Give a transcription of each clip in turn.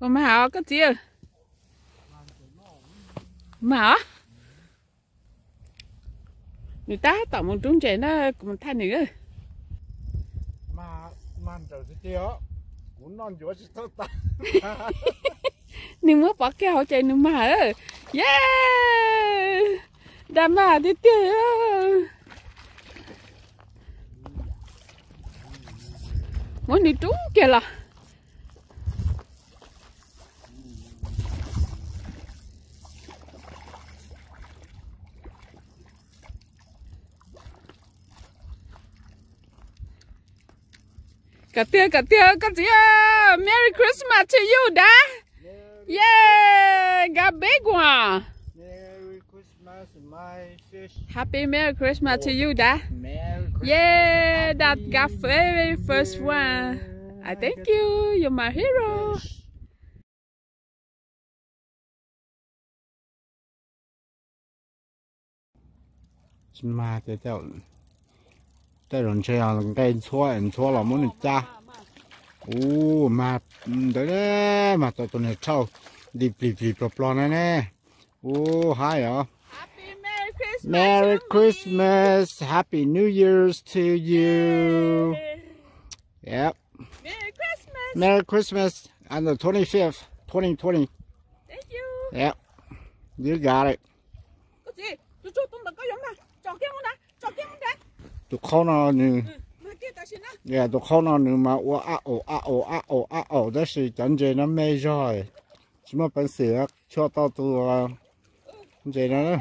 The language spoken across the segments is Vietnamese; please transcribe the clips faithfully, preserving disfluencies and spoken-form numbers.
Còn mà hả có gì à? Mà hả? Người ta tạo một trúng trẻ nó cũng thay nữa. Mà man trời cái kia cũng non chúa chỉ tốt ta. Nhưng mà bỏ cái hậu chạy nữa mà hả? Yeah! Đàm mà đi tiêu. Muốn đi trúng kìa là. Cả tia cả tia cả tia Merry Christmas to you da. Yeah, got big one. Merry Christmas my fish. Happy Merry Christmas to you da. Merry Christmas. Yeah, that got very first one. I thank you. You're my hero. Mà cái cháu cái rồng chơi à cái chua ăn chua là muốn cha. Ô mà đấy đấy mà tụi tụi này trâu đi đi đi pro pro này nè. Ô hay à. Happy Merry Christmas. Merry Christmas, Happy New Year's to you. Yep. Merry Christmas. Merry Christmas on the twenty-fifth, twenty twenty. Thank you. Yep. You got it. Cái gì? Chú chú tung được có giống nào? Chọn kia không đã? Chọn kia không đã? Tụi con nó nè. Mà kia ta xin á. Yeah, tụi con nó nè mà ô à ô à ô à ô à ô đó là chân chế nó mê rồi. Chỉ mà bên sữa cho tao tụi chế nó.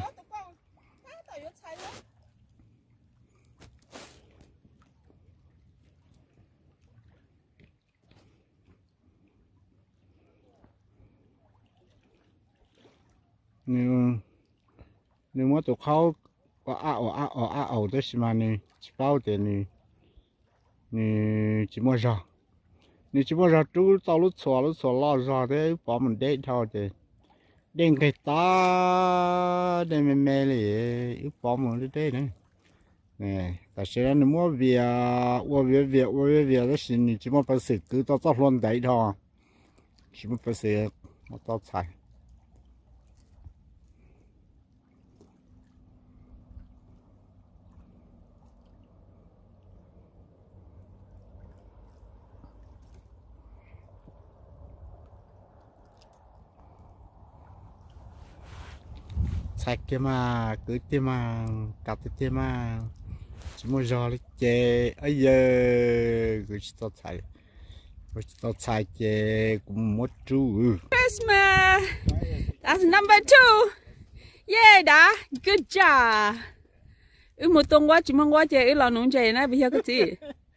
nếu nếu mà tụiเขาว่าอ้าวอ้าวอ้าวได้สิมานี่จะเป้าแต่นี่นี่จิมัวรอนี่จิมัวรอจูตอลุชัวลุชัวล่อรอได้ปอมันเด็ดเท่าเด็ดเด้งไก่ตาเด้งแม่แม่เลยอีปอมันเด็ดนี่นี่แต่เชื่อนี่มัวเบียว่าเบียเบียว่าเบียเบียแล้วสินี่จิมัวไปสึกคือต่อต่อล้นได้เท่าจิมัวไปสึกมาต่อใส่sạch kia mà cứ kia mà cặp kia mà chỉ mua giò lấy chè ấy giờ cứ chỉ tao xài cứ chỉ tao xài chè cũng mất chú. Christmas. That's number two. Yeah, đã. Good job. Ừ một tuần qua chỉ mong qua chè, ừ lò nướng chè này bây giờ cái gì?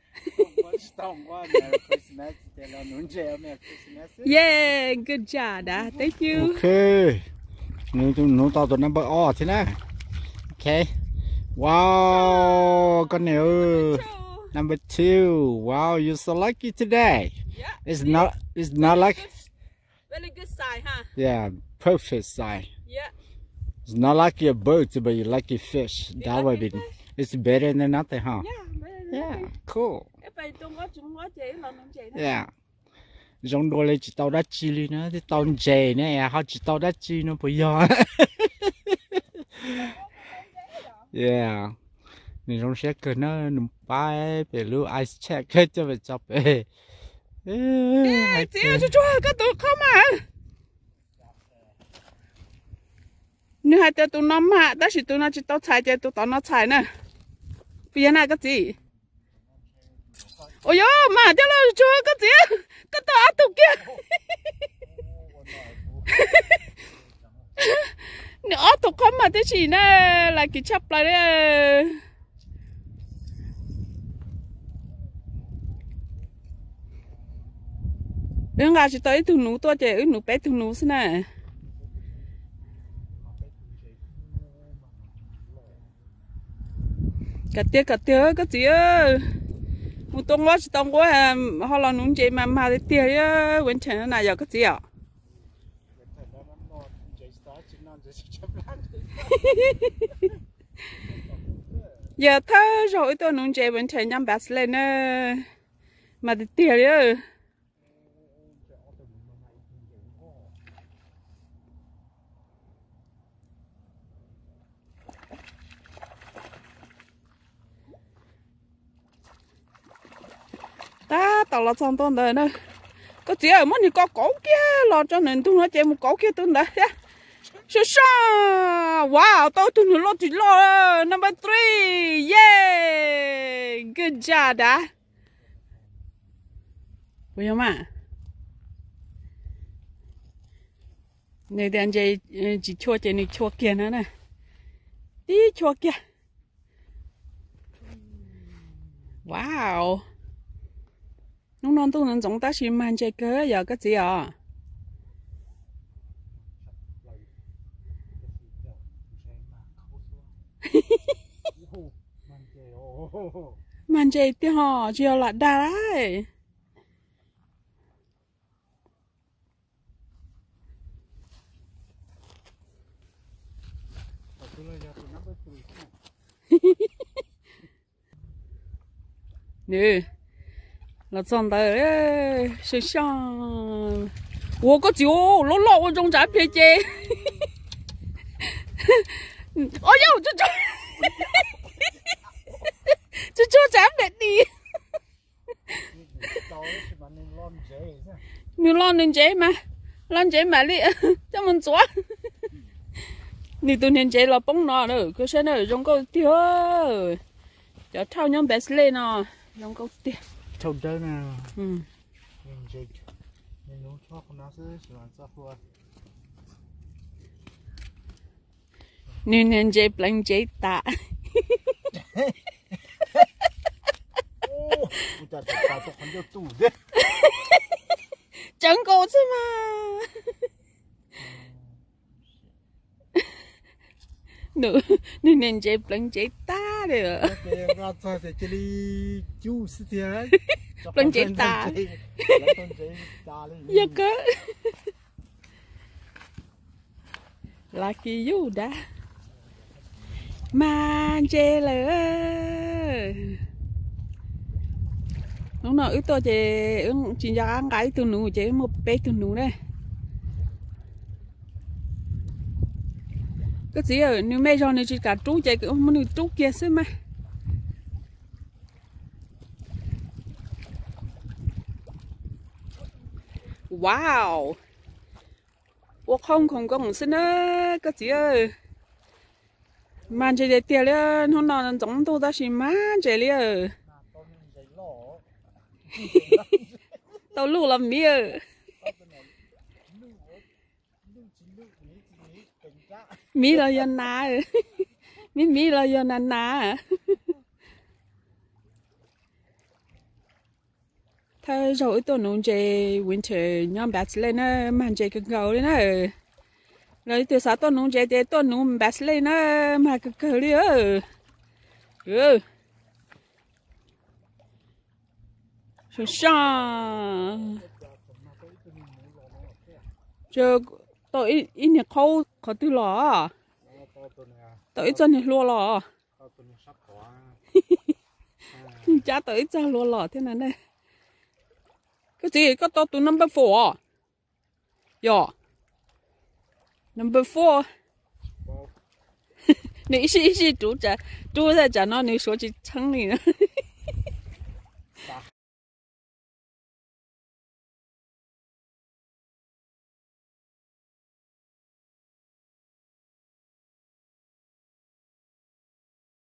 Yeah, good job, đã. Thank you. Okay. Nếu chúng nó tao tụi nó bơi o thế này. Okay. Wow, con này number two. Wow, you're so lucky today. Yeah. It's not. It's not like. Very good size, huh? Yeah, perfect size. Yeah. It's not like your bird, but you like your fish. You That like way, your it, fish? it's better than nothing, huh? Yeah, better than Yeah, nothing. cool. If I don't watch, don't watch it, lò nướng chè này. Yeah. Giống đôi lấy chỉ tao đắt chi đi nữa, thì tao chè nè, họ chỉ tao đắt chi nó bây giờ. Yeah. Nên giống sẽ cần nó nằm bay về lưu ice check hết cho về chọc về. Ê, chị ơi, chú chú, cái tụi không mà. Nếu hai tụi tụi nó mà, đó là tụi nó chỉ tao xài chè, tụi tao nó xài nè. Bây giờ này cái gì? Ôi dồi, mà cho nó chú cái gì? Cái tao áp tụi kia. Nếu áp tụi không mà thế chỉ nè, là cái chấp lại đấy. Đừng gà chỉ tới thùng nú tôi chè, nú bé thùng nú thế này. Cả tia cả tia cái gì ơi. Một tuần qua chỉ tuần qua họ làm nún chè mà mà tia á, quên chén nó này giờ cái gì ạ? Giờ thơ rồi tôi nún chè quên chén nhắm bát lên nè, mà tia á. tàu là xong tuần đời nữa có chỉ ở mất thì có cổ kia lo cho nên tôi nói chơi một cổ kia tuần đời nhá sao sao wow tôi tuần nữa lo chỉ lo number three yeah good job đã bây giờ mà này đàn chơi chỉ chua chơi này chua kia nữa nè tí chua kia wow nó non tôi nên giống ta chỉ mang chơi cơ giờ cái gì à mang chơi thì họ chiều là đá đấy nè là xong tới sự sang我个酒老老我中间撇姐哎呦这这这这咱们đi mình lon lên chế mà lon chế mà đi cho mình xóa đi tụi nên chế là bông nọ nữa cứ xem nữa trong câu tiêu cho thao nhóm bé lên nọ trong câu tiêu thâu đơn nè ừ nên chế nên nó cho con nó sẽ sửa cho phù nên nên chế blank chế ta chẳng có chứ mà nữa nên nên chế blank chế ta được blank chế ta giờ cơ là kỳ du đã mà chế lỡ lúc nào ít tôi chế ứng chỉ ra ăn cái từ nụ chế một bé từ nụ đây cái gì ở nếu mấy giờ này chỉ cả trú chế cũng muốn trú kia xí mà wow 我空空公司呢个gì ơi mà chế tiền lên hôm nào giống tôi ta chỉ má chế liền tao lù làm mía mí là dân na mí mí là dân na na thay rồi tôi nung chế winter nhóm bát lên á mà chế cái gấu đấy nè rồi từ sáng tôi nung chế chế tôi nung bát lên á mà cái gấu đi ơ ừ sao sao giờ tôi ít nhiêu khâu có từ lò tôi ít cho nhiêu lúa lò cha tôi ít cho lúa lò thế này đây cái gì có to từ number four yeah number four你是是主宰主宰讲到你说起城里了